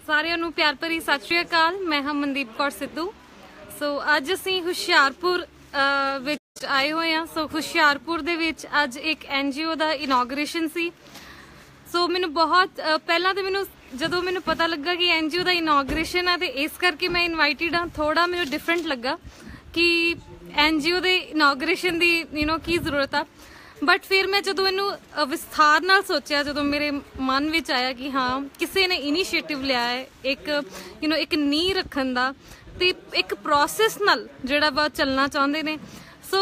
ਸਾਰਿਆਂ ਨੂੰ ਪਿਆਰ ਭਰੀ ਸਤਿ ਸ਼੍ਰੀ ਅਕਾਲ। ਮੈਂ ਹਾਂ ਮਨਦੀਪ ਕੌਰ ਸਿੱਧੂ। ਸੋ ਅੱਜ ਅਸੀਂ ਹੁਸ਼ਿਆਰਪੁਰ ਵਿੱਚ ਆਏ ਹੋਏ ਹਾਂ। ਸੋ ਹੁਸ਼ਿਆਰਪੁਰ ਦੇ ਵਿੱਚ ਅੱਜ ਇੱਕ NGO ਦਾ ਇਨੋਗ੍ਰੇਸ਼ਨ ਸੀ। ਸੋ ਮੈਨੂੰ ਬਹੁਤ ਪਹਿਲਾਂ ਤਾਂ ਜਦੋਂ ਮੈਨੂੰ ਪਤਾ ਲੱਗਾ ਕਿ NGO ਦਾ ਇਨੋਗ੍ਰੇਸ਼ਨ ਹੈ, ਤੇ ਇਸ ਕਰਕੇ ਮੈਂ ਇਨਵਾਈਟਡ ਹਾਂ। ਥੋੜਾ ਮੈਨੂੰ ਡਿਫਰੈਂਟ ਲੱਗਾ ਕਿ NGO ਦੇ ਇਨੋਗ੍ਰੇਸ਼ਨ ਦੀ ਕੀ ਜ਼ਰੂਰਤ ਆ। ਬਟ ਫਿਰ ਮੈਂ ਜਦੋਂ ਇਹਨੂੰ ਵਿਸਥਾਰ ਨਾਲ ਸੋਚਿਆ, ਜਦੋਂ ਮੇਰੇ ਮਨ ਵਿੱਚ ਆਇਆ ਕਿ ਹਾਂ ਕਿਸੇ ਨੇ ਇਨੀਸ਼ੀਏਟਿਵ ਲਿਆ ਹੈ ਇੱਕ ਨੀਂਹ ਰੱਖਣ ਦਾ, ਤੇ ਇੱਕ ਪ੍ਰੋਸੈਸ ਨਾਲ ਜਿਹੜਾ ਵਾ ਚੱਲਣਾ ਚਾਹੁੰਦੇ ਨੇ। ਸੋ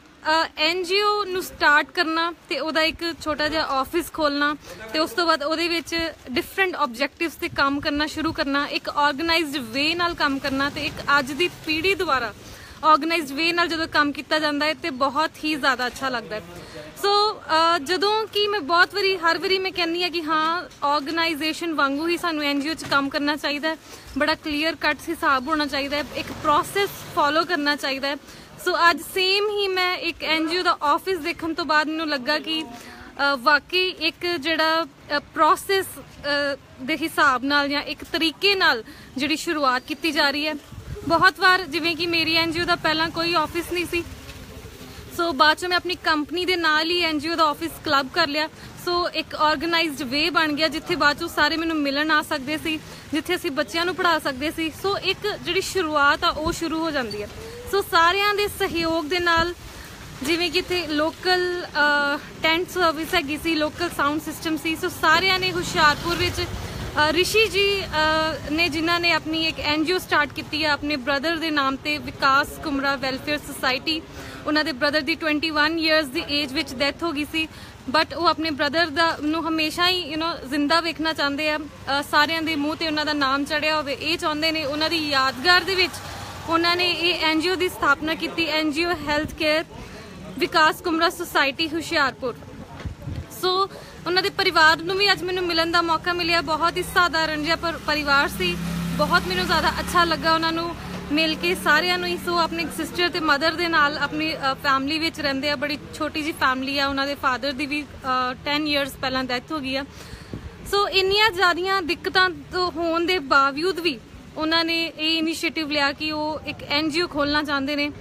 NGO ਨੂੰ ਸਟਾਰਟ ਕਰਨਾ ਤੇ ਉਹਦਾ ਇੱਕ ਛੋਟਾ ਜਿਹਾ ਆਫਿਸ ਖੋਲਣਾ, ਤੇ ਉਸ ਤੋਂ ਬਾਅਦ ਉਹਦੇ ਵਿੱਚ ਡਿਫਰੈਂਟ ਆਬਜੈਕਟਿਵਸ ਤੇ ਕੰਮ ਕਰਨਾ ਸ਼ੁਰੂ ਕਰਨਾ, ਇੱਕ ਆਰਗੇਨਾਈਜ਼ਡ ਵੇ ਨਾਲ ਕੰਮ ਕਰਨਾ, ਤੇ ਇੱਕ ਅੱਜ ਦੀ ਪੀੜ੍ਹੀ ਦੁਆਰਾ ਆਰਗੇਨਾਈਜ਼ਡ ਵੇ ਨਾਲ ਜਦੋਂ ਕੰਮ ਕੀਤਾ ਜਾਂਦਾ ਹੈ ਤੇ ਬਹੁਤ ਹੀ ਜ਼ਿਆਦਾ ਅੱਛਾ ਲੱਗਦਾ ਹੈ। ਸੋ ਜਦੋਂ ਕਿ ਮੈਂ ਹਰ ਵਾਰੀ ਮੈਂ ਕਹਿੰਦੀ ਹਾਂ ਕਿ ਹਾਂ ਆਰਗੇਨਾਈਜੇਸ਼ਨ ਵਾਂਗੂ ਹੀ ਸਾਨੂੰ NGO 'ਚ ਕੰਮ ਕਰਨਾ ਚਾਹੀਦਾ ਹੈ। ਬੜਾ ਕਲੀਅਰ ਕੱਟ ਹਿਸਾਬ ਹੋਣਾ ਚਾਹੀਦਾ ਹੈ, ਇੱਕ ਪ੍ਰੋਸੈਸ ਫੋਲੋ ਕਰਨਾ ਚਾਹੀਦਾ ਹੈ। ਸੋ ਅੱਜ ਸੇਮ ਹੀ ਮੈਂ ਇੱਕ NGO ਦਾ ਆਫਿਸ ਦੇਖਣ ਤੋਂ ਬਾਅਦ ਮੈਨੂੰ ਲੱਗਾ ਕਿ ਵਾਕਈ ਇੱਕ ਜਿਹੜਾ ਪ੍ਰੋਸੈਸ ਦੇ ਹਿਸਾਬ ਨਾਲ ਜਾਂ ਇੱਕ ਤਰੀਕੇ ਨਾਲ ਜਿਹੜੀ ਸ਼ੁਰੂਆਤ ਕੀਤੀ ਜਾ ਰਹੀ ਹੈ। ਬਹੁਤ ਵਾਰ ਜਿਵੇਂ ਕਿ ਮੇਰੀ NGO ਦਾ ਪਹਿਲਾਂ ਕੋਈ ਆਫਿਸ ਨਹੀਂ ਸੀ, ਸੋ ਬਾਅਦ 'ਚੋਂ ਮੈਂ ਆਪਣੀ ਕੰਪਨੀ ਦੇ ਨਾਲ ਹੀ NGO ਦਾ ਆਫਿਸ ਕਲੱਬ ਕਰ ਲਿਆ। ਸੋ ਇੱਕ ਆਰਗੇਨਾਈਜ਼ਡ ਵੇ ਬਣ ਗਿਆ, ਜਿੱਥੇ ਬਾਅਦ 'ਚੋਂ ਸਾਰੇ ਮੈਨੂੰ ਮਿਲਣ ਆ ਸਕਦੇ ਸੀ, ਜਿੱਥੇ ਅਸੀਂ ਬੱਚਿਆਂ ਨੂੰ ਪੜ੍ਹਾ ਸਕਦੇ ਸੀ। ਸੋ ਇੱਕ ਜਿਹੜੀ ਸ਼ੁਰੂਆਤ ਆ ਉਹ ਸ਼ੁਰੂ ਹੋ ਜਾਂਦੀ ਹੈ। ਸੋ ਸਾਰਿਆਂ ਦੇ ਸਹਿਯੋਗ ਦੇ ਨਾਲ, ਜਿਵੇਂ ਕਿ ਇੱਥੇ ਲੋਕਲ ਟੈਂਟ ਸਰਵਿਸ ਹੈਗੀ ਸੀ, ਲੋਕਲ ਸਾਊਂਡ ਸਿਸਟਮ ਸੀ। ਸੋ ਸਾਰਿਆਂ ਨੇ ਹੁਸ਼ਿਆਰਪੁਰ ਵਿੱਚ ਰਿਸ਼ੀ ਜੀ ਨੇ, ਜਿਨ੍ਹਾਂ ਨੇ ਆਪਣੀ ਇੱਕ NGO ਸਟਾਰਟ ਕੀਤੀ ਹੈ ਆਪਣੇ ਬ੍ਰਦਰ ਦੇ ਨਾਮ ਤੇ, ਵਿਕਾਸ ਕੁਮਰਾ ਵੈਲਫੇਅਰ ਸੁਸਾਇਟੀ। ਉਹਨਾਂ ਦੇ ਬ੍ਰਦਰ ਦੀ 21 ਇਅਰਸ ਦੀ ਏਜ ਵਿੱਚ ਡੈਥ ਹੋ ਗਈ ਸੀ, ਬਟ ਉਹ ਆਪਣੇ ਬ੍ਰਦਰ ਨੂੰ ਹਮੇਸ਼ਾ ਹੀ ਜ਼ਿੰਦਾ ਵੇਖਣਾ ਚਾਹੁੰਦੇ ਆ। ਸਾਰਿਆਂ ਦੇ ਮੂੰਹ ਤੇ ਉਹਨਾਂ ਦਾ ਨਾਮ ਚੜਿਆ ਹੋਵੇ, ਇਹ ਚਾਹੁੰਦੇ ਨੇ। ਉਹਨਾਂ ਦੀ ਯਾਦਗਾਰ ਦੇ ਵਿੱਚ ਉਹਨਾਂ ਨੇ ਇਹ NGO ਦੀ ਸਥਾਪਨਾ ਕੀਤੀ, NGO health care Vikas Kumra society Hoshiarpur. So ਉਹਨਾਂ ਦੇ ਪਰਿਵਾਰ ਨੂੰ ਵੀ ਅੱਜ ਮੈਨੂੰ ਮਿਲਣ ਦਾ ਮੌਕਾ ਮਿਲਿਆ। ਬਹੁਤ ਹੀ ਸਾਧਾਰਨ ਜਿਹਾ ਪਰਿਵਾਰ ਸੀ, ਬਹੁਤ ਮੈਨੂੰ ਜ਼ਿਆਦਾ ਅੱਛਾ ਲੱਗਾ ਉਹਨਾਂ ਨੂੰ ਮਿਲ ਕੇ ਸਾਰਿਆਂ ਨੂੰ ਹੀ। ਸੋ ਆਪਣੇ ਸਿਸਟਰ ਤੇ ਮਦਰ ਦੇ ਨਾਲ ਆਪਣੀ ਫੈਮਿਲੀ ਵਿੱਚ ਰਹਿੰਦੇ ਆ, ਬੜੀ ਛੋਟੀ ਜਿਹੀ ਫੈਮਿਲੀ ਆ। ਉਹਨਾਂ ਦੇ ਫਾਦਰ ਦੀ ਵੀ 10 ਇਅਰਸ ਪਹਿਲਾਂ ਡੈਥ ਹੋ ਗਈ ਆ। ਸੋ ਇੰਨੀਆਂ ਜ਼ਿਆਦੀਆਂ ਦਿੱਕਤਾਂ ਤੋਂ ਹੋਣ ਦੇ ਬਾਵਜੂਦ ਵੀ ਉਹਨਾਂ ਨੇ ਇਹ ਇਨੀਸ਼ੀਏਟਿਵ ਲਿਆ ਕਿ ਉਹ ਇੱਕ NGO ਖੋਲ੍ਹਣਾ ਚਾਹੁੰਦੇ ਨੇ।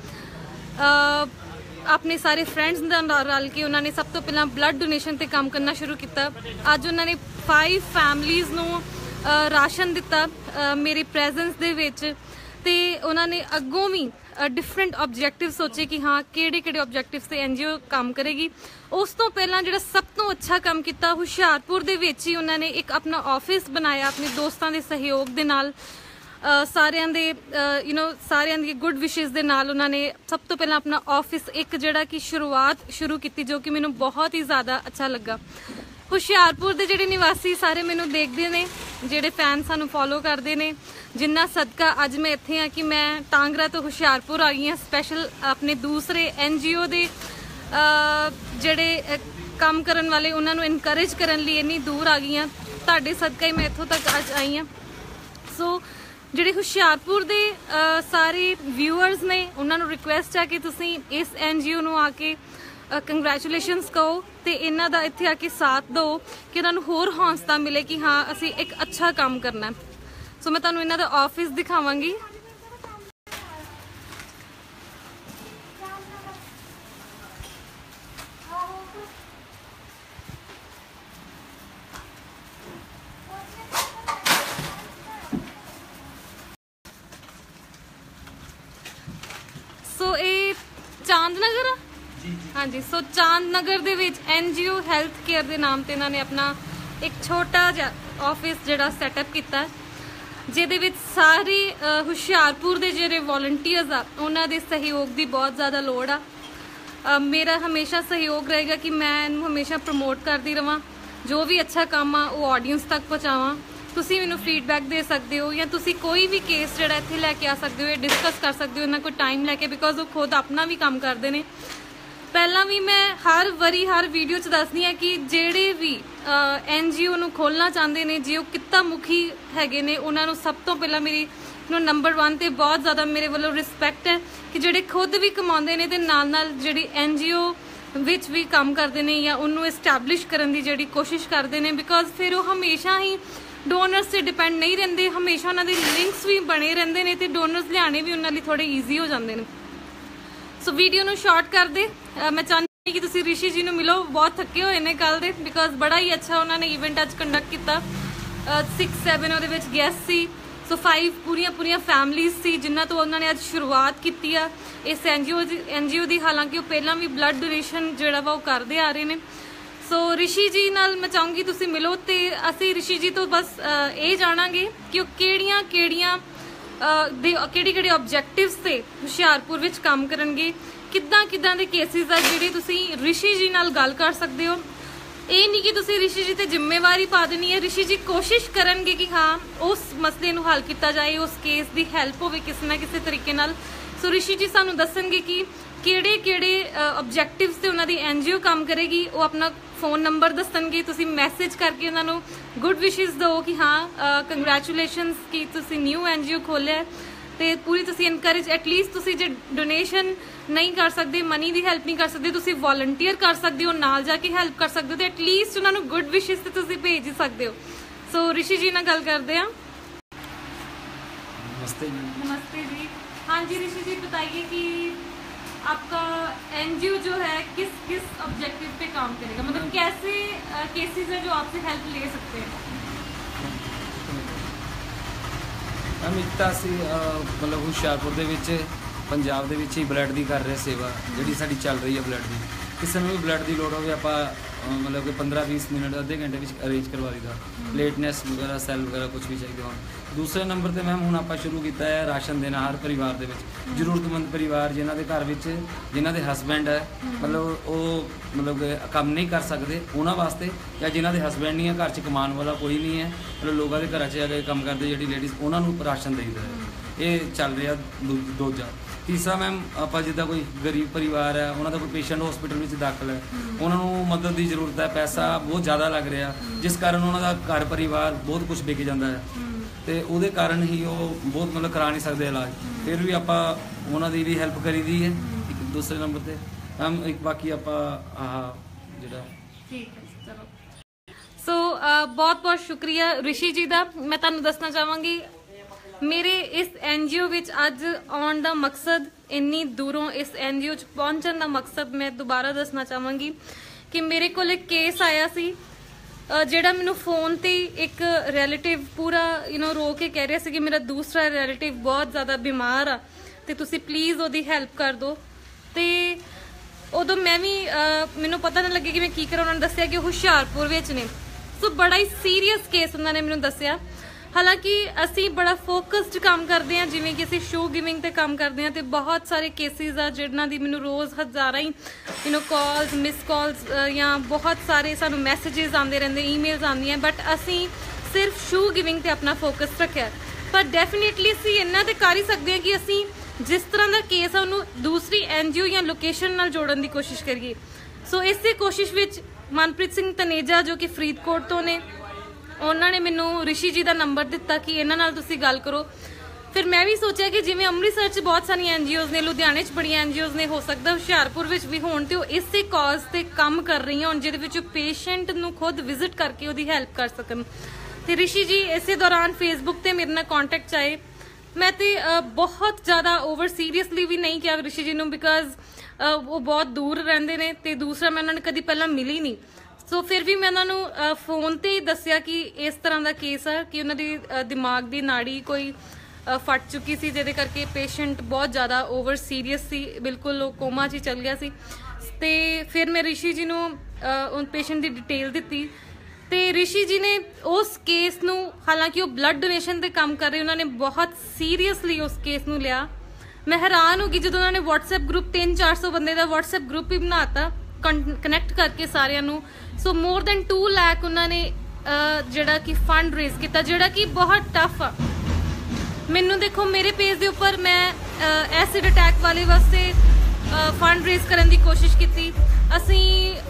ਆਪਣੇ ਸਾਰੇ ਫਰੈਂਡਸ ਨਾਲ ਰਲ ਕੇ ਉਹਨਾਂ ਨੇ ਸਭ ਤੋਂ ਪਹਿਲਾਂ ਬਲੱਡ ਡੋਨੇਸ਼ਨ ਤੇ ਕੰਮ ਕਰਨਾ ਸ਼ੁਰੂ ਕੀਤਾ। ਅੱਜ ਉਹਨਾਂ ਨੇ 5 ਫੈਮਲੀਜ਼ ਨੂੰ ਰਾਸ਼ਨ ਦਿੱਤਾ ਮੇਰੀ ਪ੍ਰੈਜ਼ੈਂਸ ਦੇ ਵਿੱਚ, ਤੇ ਉਹਨਾਂ ਨੇ ਅੱਗੋਂ ਵੀ ਡਿਫਰੈਂਟ ਆਬਜੈਕਟਿਵ ਸੋਚੇ ਕਿ ਹਾਂ ਕਿਹੜੇ ਆਬਜੈਕਟਿਵਸ ਤੇ NGO ਕੰਮ ਕਰੇਗੀ। ਉਸ ਤੋਂ ਪਹਿਲਾਂ ਜਿਹੜਾ ਸਭ ਤੋਂ ਅੱਛਾ ਕੰਮ ਕੀਤਾ, ਹੁਸ਼ਿਆਰਪੁਰ ਦੇ ਵਿੱਚ ਹੀ ਉਹਨਾਂ ਨੇ ਇੱਕ ਆਪਣਾ ਆਫਿਸ ਬਣਾਇਆ ਆਪਣੇ ਦੋਸਤਾਂ ਦੇ ਸਹਿਯੋਗ ਦੇ ਨਾਲ, ਸਾਰਿਆਂ ਦੀ ਗੁੱਡ ਵਿਸ਼ੇਸ ਦੇ ਨਾਲ। ਉਹਨਾਂ ਨੇ ਸਭ ਤੋਂ ਪਹਿਲਾਂ ਆਪਣਾ ਆਫਿਸ ਇੱਕ ਜਿਹੜਾ ਕਿ ਸ਼ੁਰੂਆਤ ਸ਼ੁਰੂ ਕੀਤੀ, ਜੋ ਕਿ ਮੈਨੂੰ ਬਹੁਤ ਹੀ ਜ਼ਿਆਦਾ ਅੱਛਾ ਲੱਗਾ। ਹੁਸ਼ਿਆਰਪੁਰ ਦੇ ਜਿਹੜੇ ਨਿਵਾਸੀ ਸਾਰੇ ਮੈਨੂੰ ਦੇਖਦੇ ਨੇ, ਜਿਹੜੇ ਫੈਨ ਸਾਨੂੰ ਫੋਲੋ ਕਰਦੇ ਨੇ, ਜਿੰਨਾ ਸਦਕਾ ਅੱਜ ਮੈਂ ਇੱਥੇ ਹਾਂ ਕਿ ਮੈਂ ਟਾਂਗਰਾ ਤੋਂ ਹੁਸ਼ਿਆਰਪੁਰ ਆ ਗਈ ਹਾਂ ਸਪੈਸ਼ਲ ਆਪਣੇ ਦੂਸਰੇ NGO ਦੇ ਜਿਹੜੇ ਕੰਮ ਕਰਨ ਵਾਲੇ, ਉਹਨਾਂ ਨੂੰ ਇਨਕਰੇਜ ਕਰਨ ਲਈ ਇੰਨੀ ਦੂਰ ਆ ਗਈ ਹਾਂ। ਤੁਹਾਡੇ ਸਦਕਾ ਹੀ ਮੈਂ ਇੱਥੋਂ ਤੱਕ ਅੱਜ ਆਈ ਹਾਂ। ਸੋ ਜਿਹੜੇ ਹੁਸ਼ਿਆਰਪੁਰ ਦੇ ਸਾਰੇ ਵਿਊਅਰਸ ਨੇ, ਉਹਨਾਂ ਨੂੰ ਰਿਕੁਐਸਟ ਹੈ ਕਿ ਤੁਸੀਂ ਇਸ NGO ਨੂੰ ਆ ਕੇ ਕੰਗ੍ਰੈਚੁਲੇਸ਼ਨਸ ਕਹੋ, ਤੇ ਇਹਨਾਂ ਦਾ ਇੱਥੇ ਆ ਕੇ ਸਾਥ ਦਿਓ ਕਿ ਇਹਨਾਂ ਨੂੰ ਹੋਰ ਹੌਸਲਾ ਮਿਲੇ ਕਿ ਹਾਂ ਅਸੀਂ ਇੱਕ ਅੱਛਾ ਕੰਮ ਕਰਨਾ। ਸੋ ਮੈਂ ਤੁਹਾਨੂੰ ਇਹਨਾਂ ਦਾ ਆਫਿਸ ਦਿਖਾਵਾਂਗੀ। ਸੋ ਇਹ ਚਾਂਦਨਗਰ ਆ, ਹਾਂਜੀ। ਸੋ ਚਾਂਦਨਗਰ ਦੇ ਵਿੱਚ NGO ਹੈਲਥ ਕੇਅਰ ਦੇ ਨਾਮ ਤੇ ਇਹਨਾਂ ਨੇ ਆਪਣਾ ਇੱਕ ਛੋਟਾ ਜਿਹਾ ਆਫਿਸ ਜਿਹੜਾ ਸੈਟਅਪ ਕੀਤਾ, ਜਿਹਦੇ ਵਿੱਚ ਸਾਰੇ ਹੁਸ਼ਿਆਰਪੁਰ ਦੇ ਜਿਹੜੇ ਵੋਲੰਟੀਅਰਸ ਆ ਉਹਨਾਂ ਦੇ ਸਹਿਯੋਗ ਦੀ ਬਹੁਤ ਜ਼ਿਆਦਾ ਲੋੜ ਆ। ਮੇਰਾ ਹਮੇਸ਼ਾ ਸਹਿਯੋਗ ਰਹੇਗਾ ਕਿ ਮੈਂ ਇਹਨੂੰ ਹਮੇਸ਼ਾ ਪ੍ਰਮੋਟ ਕਰਦੀ ਰਵਾਂ, ਜੋ ਵੀ ਅੱਛਾ ਕੰਮ ਆ ਉਹ ਆਡੀਅנס ਤੱਕ ਪਹੁੰਚਾਵਾਂ। ਤੁਸੀਂ ਮੈਨੂੰ ਫੀਡਬੈਕ ਦੇ ਸਕਦੇ ਹੋ, ਜਾਂ ਤੁਸੀਂ ਕੋਈ ਵੀ ਕੇਸ ਜਿਹੜਾ ਇੱਥੇ ਲੈ ਕੇ ਆ ਸਕਦੇ ਹੋ, ਡਿਸਕਸ ਕਰ ਸਕਦੇ ਹੋ ਇਹਨਾਂ ਕੋਲ ਟਾਈਮ ਲੈ ਕੇ, ਬਿਕੋਜ਼ ਉਹ ਖੁਦ ਆਪਣਾ ਵੀ ਕੰਮ ਕਰਦੇ ਨੇ। ਪਹਿਲਾਂ ਵੀ ਮੈਂ ਹਰ ਵੀਡੀਓ 'ਚ ਦੱਸਦੀ ਹਾਂ ਕਿ ਜਿਹੜੇ ਵੀ NGO ਨੂੰ ਖੋਲ੍ਹਣਾ ਚਾਹੁੰਦੇ ਨੇ, ਜੇ ਉਹ ਕਿੱਤਾ ਮੁਖੀ ਹੈਗੇ ਨੇ, ਉਹਨਾਂ ਨੂੰ ਸਭ ਤੋਂ ਪਹਿਲਾਂ ਮੇਰੀ ਨੰਬਰ 1 ਤੇ ਬਹੁਤ ਜ਼ਿਆਦਾ ਮੇਰੇ ਵੱਲੋਂ ਰਿਸਪੈਕਟ ਹੈ ਕਿ ਜਿਹੜੇ ਖੁਦ ਵੀ ਕਮਾਉਂਦੇ ਨੇ ਤੇ ਨਾਲ ਜਿਹੜੀ NGO ਵਿੱਚ ਵੀ ਕੰਮ ਕਰਦੇ ਨੇ ਜਾਂ ਉਹਨੂੰ ਐਸਟੈਬਲਿਸ਼ ਕਰਨ ਦੀ ਜਿਹੜੀ ਕੋਸ਼ਿਸ਼ ਕਰਦੇ ਨੇ, ਬਿਕੋਜ਼ ਫਿਰ ਉਹ ਹਮੇਸ਼ਾ ਹੀ ਡੋਨਰਸ ਤੇ ਡਿਪੈਂਡ ਨਹੀਂ ਰਹਿੰਦੇ, ਹਮੇਸ਼ਾ ਉਹਨਾਂ ਦੇ ਲਿੰਕਸ ਵੀ ਬਣੇ ਰਹਿੰਦੇ ਨੇ ਤੇ ਡੋਨਰਸ ਲਿਆਣੇ ਵੀ ਉਹਨਾਂ ਲਈ ਥੋੜੇ ਈਜ਼ੀ ਹੋ ਜਾਂਦੇ ਨੇ। ਸੋ ਵੀਡੀਓ ਨੂੰ ਸ਼ਾਰਟ ਕਰਦੇ, ਮੈਂ ਚਾਹੁੰਦੀ ਕਿ ਤੁਸੀਂ ਰਿਸ਼ੀ ਜੀ ਨੂੰ ਮਿਲੋ, ਬਹੁਤ ਥੱਕੇ ਹੋਏ ਨੇ ਕੱਲ ਦੇ, ਬਿਕੋਜ਼ ਬੜਾ ਹੀ ਅੱਛਾ ਉਹਨਾਂ ਨੇ ਇਵੈਂਟ ਅੱਜ ਕੰਡਕਟ ਕੀਤਾ। 6-7 ਉਹਦੇ ਵਿੱਚ ਗੈਸਟ ਸੀ, ਸੋ 5 ਪੂਰੀਆਂ ਫੈਮਲੀਜ਼ ਸੀ ਜਿਨ੍ਹਾਂ ਤੋਂ ਉਹਨਾਂ ਨੇ ਅੱਜ ਸ਼ੁਰੂਆਤ ਕੀਤੀ ਆ ਇਸ ਐਨਜੀਓ ਦੀ। ਹਾਲਾਂਕਿ ਉਹ ਪਹਿਲਾਂ ਵੀ ਬਲੱਡ ਡੋਨੇਸ਼ਨ ਜਿਹੜਾ ਵਾ ਉਹ ਕਰਦੇ ਆ ਰਹੇ ਨੇ। ਸੋ ਰਿਸ਼ੀ ਜੀ ਨਾਲ ਮੈਂ ਚਾਹੂੰਗੀ ਤੁਸੀਂ ਮਿਲੋ ਤੇ ਅਸੀਂ ਰਿਸ਼ੀ ਜੀ ਤੋਂ ਬਸ ਇਹ ਜਾਣਾਂਗੇ ਕਿ ਉਹ ਕਿਹੜੇ ਆਬਜੈਕਟਿਵਸ ਤੇ ਹੁਸ਼ਿਆਰਪੁਰ ਵਿੱਚ ਕੰਮ ਕਰਨਗੇ, ਕਿੱਦਾਂ ਦੇ ਕੇਸਿਸ ਆ ਜਿਹੜੇ ਤੁਸੀਂ ਰਿਸ਼ੀ ਜੀ ਨਾਲ ਗੱਲ ਕਰ ਸਕਦੇ ਹੋ। ਇਹ ਨਹੀਂ ਕਿ ਤੁਸੀਂ ਰਿਸ਼ੀ ਜੀ ਤੇ ਜ਼ਿੰਮੇਵਾਰੀ ਪਾ ਦੇਣੀ ਹੈ, ਰਿਸ਼ੀ ਜੀ ਕੋਸ਼ਿਸ਼ ਕਰਨਗੇ ਕਿ ਹਾਂ ਉਸ ਮਸਲੇ ਨੂੰ ਹੱਲ ਕੀਤਾ ਜਾਏ, ਉਸ ਕੇਸ ਦੀ ਹੈਲਪ ਹੋਵੇ ਕਿਸੇ ਨਾ ਕਿਸੇ ਤਰੀਕੇ ਨਾਲ। ਸੋ ਰਿਸ਼ੀ ਜੀ ਸਾਨੂੰ ਦੱਸਣਗੇ ਕਿ ਕਿਹੜੇ ਆਬਜੈਕਟਿਵਸ ਤੇ ਉਹਨਾਂ ਦੀ ਐਨਜੀਓ ਕੰਮ ਕਰੇਗੀ। ਉਹ ਆਪਣਾ ਫੋਨ ਨੰਬਰ ਦੱਸਣਗੇ, ਤੁਸੀਂ ਮੈਸੇਜ ਕਰਕੇ ਉਹਨਾਂ ਨੂੰ ਗੁੱਡ ਵਿਸ਼ੇਸ ਦਿਓ ਕਿ ਹਾਂ ਕੰਗ੍ਰੈਚੁਲੇਸ਼ਨਸ ਕਿ ਤੁਸੀਂ ਨਿਊ ਐਨਜੀਓ ਖੋਲ੍ਹਿਆ ਤੇ ਪੂਰੀ ਤੁਸੀਂ ਇਨਕਰੇਜ, ਐਟਲੀਸਟ ਤੁਸੀਂ ਜੇ ਡੋਨੇਸ਼ਨ ਨਹੀਂ ਕਰ ਸਕਦੇ, ਮਨੀ ਦੀ ਹੈਲਪ ਨਹੀਂ ਕਰ ਸਕਦੇ, ਤੁਸੀਂ ਵੋਲੰਟੀਅਰ ਕਰ ਸਕਦੇ ਹੋ, ਨਾਲ ਜਾ ਕੇ ਹੈਲਪ ਕਰ ਸਕਦੇ ਹੋ ਤੇ ਐਟਲੀਸਟ ਉਹਨਾਂ ਨੂੰ ਗੁੱਡ ਵਿਸ਼ੇਸ ਤੇ ਤੁਸੀਂ ਭੇਜ ਹੀ ਸਕਦੇ ਹੋ। ਸੋ ਰਿਸ਼ੀ ਜੀ ਨਾਲ ਗੱਲ ਕਰਦੇ हैं। नमस्ते जी। हाँ जी ऋषि जी, बताइए कि आपका एनजीओ जो है किस ऑब्जेक्टिव पे काम करेगा, मतलब कैसे केसेस है जो आपसे हेल्प ले सकते हैं? मैम एक तो असी मतलब हुशियारपुर ਦੇ ਵਿੱਚ ਪੰਜਾਬ ਦੇ ਵਿੱਚ ਹੀ ਬਲੱਡ ਦੀ ਕਰ ਰਹੇ ਸੇਵਾ ਜਿਹੜੀ ਸਾਡੀ ਚੱਲ ਰਹੀ ਹੈ। ਬਲੱਡ ਦੀ ਕਿਸੇ ਨੂੰ ਵੀ ਬਲੱਡ ਦੀ ਲੋੜ ਹੋਵੇ ਆਪਾਂ मतलब कि 15-20 मिनट अद्धे घंटे में अरेंज करवा दीदा, प्लेटनेस वगैरह सैल वगैरह कुछ भी चाहिए हो। दूसरे नंबर पर मैम हुण आपां शुरू किया है राशन देना हर परिवार दे विच, जरूरतमंद परिवार जिन्हां दे घर विच जिन्हां दे हसबैंड है मतलब वो मतलब काम नहीं कर सकते उन्हां वास्ते, या जिन्हां दे हसबैंड नहीं है घर च कमाने वाला कोई नहीं है मतलब लोगों के घर च अगर काम करते जिहड़ी लेडीज़ उन्हां नूं राशन देईदा है। ये चल रहा दूजा। तीसरा मैम आप जिदा कोई गरीब परिवार है उन्होंने कोई पेशेंट हॉस्पिटल में दाखिल है, उन्होंने मदद की जरूरत है, पैसा बहुत ज़्यादा लग रहा जिस कारण उन्होंने घर परिवार बहुत कुछ विक जाता है तो वो कारण ही वो बहुत मतलब करा नहीं सकते इलाज, फिर भी आप उन्होंने भी हैल्प करी दी है। एक दूसरे नंबर पर मैम एक बाकी आप जो सो बहुत बहुत शुक्रिया ऋषि जी का। मैं तुहानूं दसना चाहांगी मेरे इस एनजीओ विच अज आउण दा मकसद, इन्नी दूरों इस एनजीओ च पहुंचण दा मकसद मैं दोबारा दसना चाहांगी कि मेरे कोल एक केस आया सी ਜਿਹੜਾ ਮੈਨੂੰ ਫੋਨ ਤੇ ਇੱਕ ਰਿਲੇਟਿਵ ਪੂਰਾ ਰੋ ਕੇ ਕਹਿ ਰਿਹਾ ਸੀ ਕਿ ਮੇਰਾ ਦੂਸਰਾ ਰਿਲੇਟਿਵ ਬਹੁਤ ਜ਼ਿਆਦਾ ਬਿਮਾਰ ਆ ਤੇ ਤੁਸੀਂ ਪਲੀਜ਼ ਉਹਦੀ ਹੈਲਪ ਕਰ ਦਿਓ। ਤੇ ਉਦੋਂ ਮੈਂ ਵੀ ਮੈਨੂੰ ਪਤਾ ਨਾ ਲੱਗੇ ਕਿ ਮੈਂ ਕੀ ਕਰਾਂ। ਉਹਨਾਂ ਨੇ ਦੱਸਿਆ ਕਿ ਉਹ ਹੁਸ਼ਿਆਰਪੁਰ ਵਿੱਚ ਨੇ। ਸੋ ਬੜਾ ਹੀ ਸੀਰੀਅਸ ਕੇਸ ਉਹਨਾਂ ਨੇ ਮੈਨੂੰ ਦੱਸਿਆ। ਹਾਲਾਂਕਿ ਅਸੀਂ ਬੜਾ ਫੋਕਸਡ ਕੰਮ ਕਰਦੇ ਹਾਂ, ਜਿਵੇਂ ਕਿ ਅਸੀਂ ਸ਼ੋ ਗਿਵਿੰਗ ਤੇ ਕੰਮ ਕਰਦੇ ਹਾਂ ਤੇ ਬਹੁਤ ਸਾਰੇ ਕੇਸਿਸ ਆ ਜਿਨ੍ਹਾਂ ਦੀ ਮੈਨੂੰ ਰੋਜ਼ ਹਜ਼ਾਰਾਂ ਹੀ ਕਾਲਸ ਮਿਸ ਕਾਲਸ ਜਾਂ ਬਹੁਤ ਸਾਰੇ ਸਾਨੂੰ ਮੈਸੇजेस ਆਉਂਦੇ ਰਹਿੰਦੇ, ਈਮੇਲਸ ਆਉਂਦੀਆਂ, ਬਟ ਅਸੀਂ ਸਿਰਫ ਸ਼ੋ ਗਿਵਿੰਗ ਤੇ ਆਪਣਾ ਫੋਕਸ ਰੱਖਿਆ। ਪਰ ਡੈਫੀਨੇਟਲੀ ਅਸੀਂ ਇੰਨਾ ਤੇ ਕਰ ਹੀ ਸਕਦੇ ਹਾਂ ਕਿ ਅਸੀਂ ਜਿਸ ਤਰ੍ਹਾਂ ਦਾ ਕੇਸ ਆ ਉਹਨੂੰ ਦੂਸਰੀ ਐਨਜੀਓ ਜਾਂ ਲੋਕੇਸ਼ਨ ਨਾਲ ਜੋੜਨ ਦੀ ਕੋਸ਼ਿਸ਼ ਕਰੀਏ। ਸੋ ਇਸੇ ਕੋਸ਼ਿਸ਼ ਵਿੱਚ ਮਨਪ੍ਰੀਤ ਸਿੰਘ ਤਨੇਜਾ ਜੋ ਕਿ ਫਰੀਦਕੋਟ ਤੋਂ ਨੇ, ਉਹਨਾਂ ਨੇ ਮੈਨੂੰ ਰਿਸ਼ੀ ਜੀ ਦਾ ਨੰਬਰ ਦਿੱਤਾ ਕਿ ਇਹਨਾਂ ਨਾਲ ਤੁਸੀਂ ਗੱਲ ਕਰੋ। ਫਿਰ ਮੈਂ ਵੀ ਸੋਚਿਆ ਕਿ ਜਿਵੇਂ ਅੰਮ੍ਰਿਤਸਰ 'ਚ ਬਹੁਤ ਸਾਰੀਆਂ ਐਨਜੀਓਜ਼ ਨੇ, ਲੁਧਿਆਣੇ 'ਚ ਬੜੀਆਂ ਐਨਜੀਓਜ਼ ਨੇ, ਹੋ ਸਕਦਾ ਹੁਸ਼ਿਆਰਪੁਰ ਵਿੱਚ ਵੀ ਹੋਣ ਤੇ ਉਹ ਇਸੇ ਕਾਜ਼ ਤੇ ਕੰਮ ਕਰ ਰਹੀਆਂ ਹੋਣ ਜਿਹਦੇ ਵਿੱਚ ਪੇਸ਼ੈਂਟ ਨੂੰ ਖੁਦ ਵਿਜ਼ਿਟ ਕਰਕੇ ਉਹਦੀ ਹੈਲਪ ਕਰ ਸਕਣ। ਤੇ ਰਿਸ਼ੀ ਜੀ ਇਸੇ ਦੌਰਾਨ ਫੇਸਬੁੱਕ ਤੇ ਮੇਰੇ ਨਾਲ ਕੰਟੈਕਟ 'ਚ ਆਏ। ਮੈਂ ਤੇ ਬਹੁਤ ਜ਼ਿਆਦਾ ਓਵਰ ਸੀਰੀਅਸਲੀ ਵੀ ਨਹੀਂ ਕਿਹਾ ਰਿਸ਼ੀ ਜੀ ਨੂੰ, ਬਿਕਾਜ਼ ਉਹ ਬਹੁਤ ਦੂਰ ਰਹਿੰਦੇ ਨੇ ਤੇ ਦੂਸਰਾ ਮੈਂ ਉਹਨਾਂ ਨੂੰ ਕਦੀ ਪਹਿਲਾਂ ਮਿਲੀ ਨਹੀਂ। ਸੋ ਫਿਰ ਵੀ ਮੈਂ ਉਹਨਾਂ ਨੂੰ ਫੋਨ ਤੇ ਹੀ ਦੱਸਿਆ ਕਿ ਇਸ ਤਰ੍ਹਾਂ ਦਾ ਕੇਸ ਆ ਕਿ ਉਹਨਾਂ ਦੀ ਦਿਮਾਗ ਦੀ ਨਾੜੀ ਕੋਈ ਫਟ ਚੁੱਕੀ ਸੀ, ਜਿਹਦੇ ਕਰਕੇ ਪੇਸ਼ੈਂਟ ਬਹੁਤ ਜ਼ਿਆਦਾ ਓਵਰ ਸੀਰੀਅਸ ਸੀ, ਬਿਲਕੁਲ ਉਹ ਕੋਮਾ 'ਚ ਚੱਲ ਗਿਆ ਸੀ। ਤੇ ਫਿਰ ਮੈਂ ਰਿਸ਼ੀ ਜੀ ਨੂੰ ਉਹ ਪੇਸ਼ੈਂਟ ਦੀ ਡਿਟੇਲ ਦਿੱਤੀ ਤੇ ਰਿਸ਼ੀ ਜੀ ਨੇ ਉਸ ਕੇਸ ਨੂੰ, ਹਾਲਾਂਕਿ ਉਹ ਬਲੱਡ ਡੋਨੇਸ਼ਨ ਤੇ ਕੰਮ ਕਰ ਰਹੇ, ਉਹਨਾਂ ਨੇ ਬਹੁਤ ਸੀਰੀਅਸਲੀ ਉਸ ਕੇਸ ਨੂੰ ਲਿਆ। ਮੈਂ ਹੈਰਾਨ ਹੋ ਗਈ ਜਦੋਂ ਉਹਨਾਂ ਨੇ WhatsApp ਗਰੁੱਪ 300-400 ਬੰਦੇ ਦਾ WhatsApp ਗਰੁੱਪ ਹੀ ਬਣਾਤਾ ਕਨੈਕਟ ਕਰਕੇ ਸਾਰਿਆਂ ਨੂੰ। ਸੋ ਮੋਰ ਦੈਨ 2 ਲੱਖ ਉਹਨਾਂ ਨੇ ਜਿਹੜਾ ਕਿ ਫੰਡ ਰੇਜ਼ ਕੀਤਾ, ਜਿਹੜਾ ਕਿ ਬਹੁਤ ਟਫ ਆ। ਮੈਨੂੰ ਦੇਖੋ ਮੇਰੇ ਪੇਜ ਦੇ ਉੱਪਰ ਮੈਂ ਐਸਿਡ ਅਟੈਕ ਵਾਲੇ ਵਾਸਤੇ ਫੰਡ ਰੇਜ਼ ਕਰਨ ਦੀ ਕੋਸ਼ਿਸ਼ ਕੀਤੀ, ਅਸੀਂ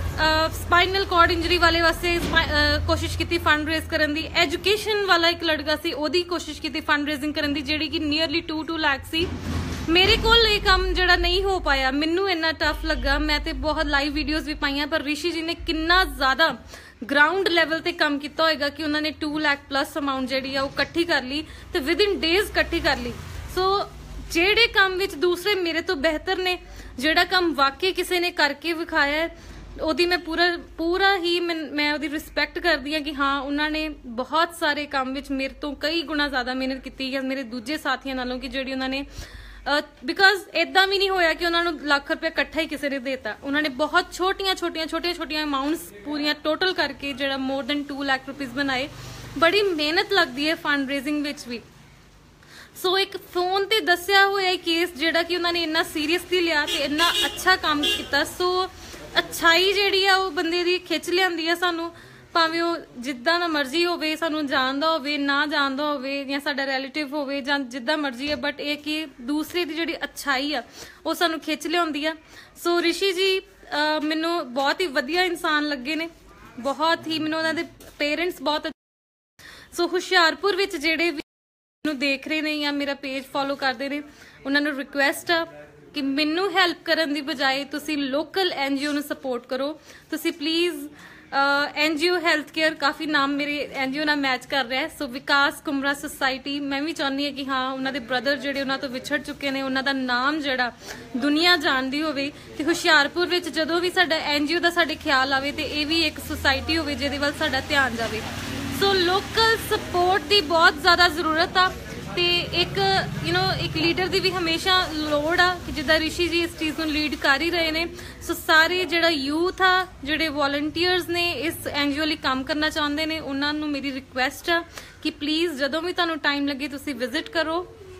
ਸਪਾਈਨਲ ਕਾਰਡ ਇੰਜਰੀ ਵਾਲੇ ਵਾਸਤੇ ਕੋਸ਼ਿਸ਼ ਕੀਤੀ ਫੰਡ ਰੇਜ਼ ਕਰਨ ਦੀ, ਐਜੂਕੇਸ਼ਨ ਵਾਲਾ ਇੱਕ ਲੜਕਾ ਸੀ ਉਹਦੀ ਕੋਸ਼ਿਸ਼ ਕੀਤੀ ਫੰਡ ਰੇਜ਼ਿੰਗ ਕਰਨ ਦੀ ਜਿਹੜੀ ਕਿ ਨੀਅਰਲੀ 2 ਲੱਖ ਸੀ। ਮੇਰੇ ਕੋਲ ਇਹ ਕੰਮ ਜਿਹੜਾ ਨਹੀਂ ਹੋ ਪਾਇਆ, ਮੈਨੂੰ ਇੰਨਾ ਟਫ ਲੱਗਾ। ਮੈਂ ਤੇ ਬਹੁਤ ਲਾਈਵ ਵੀਡੀਓਜ਼ ਵੀ ਪਾਈਆਂ, ਪਰ ਰਿਸ਼ੀ ਜੀ ਨੇ ਕਿੰਨਾ ਜ਼ਿਆਦਾ ਗਰਾਊਂਡ ਲੈਵਲ ਤੇ ਕੰਮ ਕੀਤਾ ਹੋਏਗਾ ਕਿ ਉਹਨਾਂ ਨੇ 2 ਲੱਖ ਪਲੱਸ ਅਮਾਉਂਟ ਜਿਹੜੀ ਆ ਉਹ ਇਕੱਠੀ ਕਰ ਲਈ ਤੇ ਵਿਦ ਇਨ ਡੇਜ਼ ਇਕੱਠੀ ਕਰ ਲਈ। ਸੋ ਜਿਹੜੇ ਕੰਮ ਵਿੱਚ ਦੂਸਰੇ ਮੇਰੇ ਤੋਂ ਬਿਹਤਰ ਨੇ, ਜਿਹੜਾ ਕੰਮ ਵਾਕਈ ਕਿਸੇ ਨੇ ਕਰਕੇ ਵਿਖਾਇਆ ਹੈ, ਉਹਦੀ ਮੈਂ ਪੂਰਾ ਹੀ ਮੈਂ ਉਹਦੀ ਰਿਸਪੈਕਟ ਕਰਦੀ ਹਾਂ ਕਿ ਹਾਂ ਉਹਨਾਂ ਨੇ ਬਹੁਤ ਸਾਰੇ ਕੰਮ ਵਿੱਚ ਮੇਰੇ ਤੋਂ ਕਈ ਗੁਣਾ ਜ਼ਿਆਦਾ ਮਿਹਨਤ ਕੀਤੀ ਹੈ ਮੇਰੇ ਦੂਜੇ ਸਾਥੀਆਂ ਨਾਲੋਂ, ਕਿ ਜਿਹੜੀ ਉਹਨਾਂ ਨੇ ਬਿਕਾਜ਼ ਇਦਾਂ ਵੀ ਨਹੀਂ ਹੋਇਆ ਕਿ ਉਹਨਾਂ ਨੂੰ ਲੱਖ ਰੁਪਏ ਇਕੱਠਾ ਹੀ ਕਿਸੇ ਨੇ ਦੇਤਾ। ਉਹਨਾਂ ਨੇ ਬਹੁਤ ਛੋਟੀਆਂ ਅਮਾਉਂਟਸ ਪੂਰੀਆਂ ਟੋਟਲ ਕਰਕੇ ਜਿਹੜਾ ਮੋਰ ਦੈਨ 2 ਲੱਖ ਰੁਪੀਸ ਬਣਾਏ। ਬੜੀ ਮਿਹਨਤ ਲੱਗਦੀ ਹੈ ਫੰਡ ਰੇਜ਼ਿੰਗ ਵਿੱਚ ਵੀ। ਸੋ ਇੱਕ ਫੋਨ ਤੇ ਦੱਸਿਆ ਹੋਇਆ ਕੇਸ ਜਿਹੜਾ ਕਿ ਉਹਨਾਂ ਨੇ ਇੰਨਾ ਸੀਰੀਅਸਲੀ ਲਿਆ ਤੇ ਇੰਨਾ ਅੱਛਾ ਕੰਮ ਕੀਤਾ। ਸੋ ਅੱਛਾਈ ਜਿਹੜੀ ਆ ਉਹ ਬੰਦੇ ਦੀ ਖਿੱਚ ਲਿਆਂਦੀ ਆ ਸਾਨੂੰ, ਭਾਵੇਂ ਉਹ ਜਿੱਦਾਂ ਦਾ ਮਰਜ਼ੀ ਹੋਵੇ, ਸਾਨੂੰ ਜਾਣਦਾ ਹੋਵੇ ਨਾ ਜਾਣਦਾ ਹੋਵੇ, ਜਾਂ ਸਾਡਾ ਰਿਲੇਟਿਵ ਹੋਵੇ, ਜਾਂ ਜਿੱਦਾਂ ਮਰਜ਼ੀ ਹੈ, ਬਟ ਇਹ ਕਿ ਦੂਸਰੇ ਦੀ ਜਿਹੜੀ ਅੱਛਾਈ ਆ ਉਹ ਸਾਨੂੰ ਖਿੱਚ ਲਿਆਉਂਦੀ ਆ। ਸੋ ਰਿਸ਼ੀ ਜੀ ਮੈਨੂੰ ਬਹੁਤ ਹੀ ਵਧੀਆ ਇਨਸਾਨ ਲੱਗੇ ਨੇ, ਬਹੁਤ ਹੀ ਮੈਨੂੰ ਉਹਨਾਂ ਦੇ ਪੇਰੈਂਟਸ ਬਹੁਤ। ਸੋ ਹੁਸ਼ਿਆਰਪੁਰ ਵਿੱਚ ਜਿਹੜੇ ਵੀ ਮੈਨੂੰ ਦੇਖ ਰਹੇ ਨੇ ਜਾਂ ਮੇਰਾ ਪੇਜ ਫੋਲੋ ਕਰਦੇ ਨੇ, ਉਹਨਾਂ ਨੂੰ ਰਿਕੁਐਸਟ ਆ ਕਿ ਮੈਨੂੰ ਹੈਲਪ ਕਰਨ ਦੀ ਬਜਾਏ ਤੁਸੀਂ ਲੋਕਲ NGO ਨੂੰ ਸਪੋਰਟ ਕਰੋ। ਤੁਸੀਂ ਪਲੀਜ਼ NGO ਹੈਲਥ ਕੇਅਰ, ਕਾਫੀ ਨਾਮ ਮੇਰੇ NGO ਨਾਲ ਮੈਚ ਕਰ ਰਿਹਾ ਹੈ। ਸੋ ਵਿਕਾਸ ਕੁਮਰਾ ਸੁਸਾਇਟੀ, ਮੈਂ ਵੀ ਚਾਹੁੰਦੀ ਹਾਂ ਕਿ ਹਾਂ ਉਹਨਾਂ ਦੇ ਬ੍ਰਦਰ ਜਿਹੜੇ ਉਹਨਾਂ ਤੋਂ ਵਿਛੜ ਚੁੱਕੇ ਨੇ, ਉਹਨਾਂ ਦਾ ਨਾਮ ਜਿਹੜਾ ਦੁਨੀਆ ਜਾਣਦੀ ਹੋਵੇ, ਤੇ ਹੁਸ਼ਿਆਰਪੁਰ ਵਿੱਚ ਜਦੋਂ ਵੀ ਸਾਡਾ NGO ਦਾ ਸਾਡੇ ਖਿਆਲ ਆਵੇ ਤੇ ਇਹ ਵੀ ਇੱਕ ਸੁਸਾਇਟੀ ਹੋਵੇ ਜਿਹਦੇ ਵੱਲ ਸਾਡਾ ਧਿਆਨ ਜਾਵੇ। ਸੋ ਲੋਕਲ ਸਪੋਰਟ ਦੀ ਬਹੁਤ ਜ਼ਿਆਦਾ ਜ਼ਰੂਰਤ ਆ ਤੇ ਇੱਕ ਇੱਕ ਲੀਡਰ ਦੀ ਵੀ ਹਮੇਸ਼ਾ ਲੋੜ ਆ ਕਿ ਜਿੱਦਾਂ ਰਿਸ਼ੀ ਜੀ ਇਸ ਚੀਜ਼ ਨੂੰ ਲੀਡ ਕਰ ਹੀ ਰਹੇ ਨੇ। ਸੋ ਸਾਰੇ ਜਿਹੜਾ ਯੂਥ ਆ, ਜਿਹੜੇ ਵੋਲੰਟੀਅਰਸ ਨੇ ਇਸ NGO ਲਈ ਕੰਮ ਕਰਨਾ ਚਾਹੁੰਦੇ ਨੇ, ਉਹਨਾਂ ਨੂੰ ਮੇਰੀ ਰਿਕੁਐਸਟ ਆ ਕਿ ਪਲੀਜ਼ ਜਦੋਂ ਵੀ ਤੁਹਾਨੂੰ ਟਾਈਮ ਲੱਗੇ ਤੁਸੀਂ ਵਿਜ਼ਿਟ ਕਰੋ।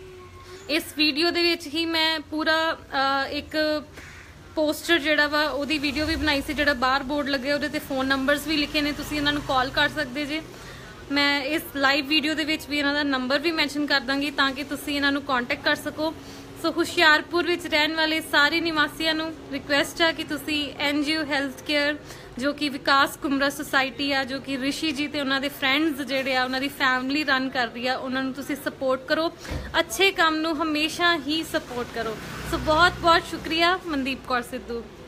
ਇਸ ਵੀਡੀਓ ਦੇ ਵਿੱਚ ਹੀ ਮੈਂ ਪੂਰਾ ਇੱਕ ਪੋਸਟਰ ਜਿਹੜਾ ਵਾ ਉਹਦੀ ਵੀਡੀਓ ਵੀ ਬਣਾਈ ਸੀ, ਜਿਹੜਾ ਬਾਹਰ ਬੋਰਡ ਲੱਗੇ ਉਹਦੇ ਤੇ ਫੋਨ ਨੰਬਰਸ ਵੀ ਲਿਖੇ ਨੇ, ਤੁਸੀਂ ਇਹਨਾਂ ਨੂੰ ਕਾਲ ਕਰ ਸਕਦੇ ਜੇ। ਮੈਂ ਇਸ ਲਾਈਵ ਵੀਡੀਓ ਦੇ ਵਿੱਚ ਵੀ ਇਹਨਾਂ ਦਾ ਨੰਬਰ ਵੀ ਮੈਂਸ਼ਨ ਕਰ ਦਾਂਗੀ ਤਾਂ ਕਿ ਤੁਸੀਂ ਇਹਨਾਂ ਨੂੰ ਕੰਟੈਕਟ ਕਰ ਸਕੋ। ਸੋ ਹੁਸ਼ਿਆਰਪੁਰ ਵਿੱਚ ਰਹਿਣ ਵਾਲੇ ਸਾਰੇ ਨਿਵਾਸੀਆਂ ਨੂੰ ਰਿਕੁਐਸਟ ਆ ਕਿ ਤੁਸੀਂ NGO ਹੈਲਥ ਕੇਅਰ ਜੋ ਕਿ ਵਿਕਾਸ ਕੁਮਰਾ ਸੁਸਾਇਟੀ ਆ, ਜੋ ਕਿ ਰਿਸ਼ੀ ਜੀ ਤੇ ਉਹਨਾਂ ਦੇ ਫਰੈਂਡਸ ਜਿਹੜੇ ਆ ਉਹਨਾਂ ਦੀ ਫੈਮਿਲੀ ਰਨ ਕਰ ਰਹੀ ਆ, ਉਹਨਾਂ ਨੂੰ ਤੁਸੀਂ ਸਪੋਰਟ ਕਰੋ, ਅੱਛੇ ਕੰਮ ਨੂੰ ਹਮੇਸ਼ਾ ਹੀ ਸਪੋਰਟ ਕਰੋ। ਸੋ ਬਹੁਤ ਬਹੁਤ ਸ਼ੁਕਰੀਆ। ਮਨਦੀਪ ਕੌਰ ਸਿੱਧੂ।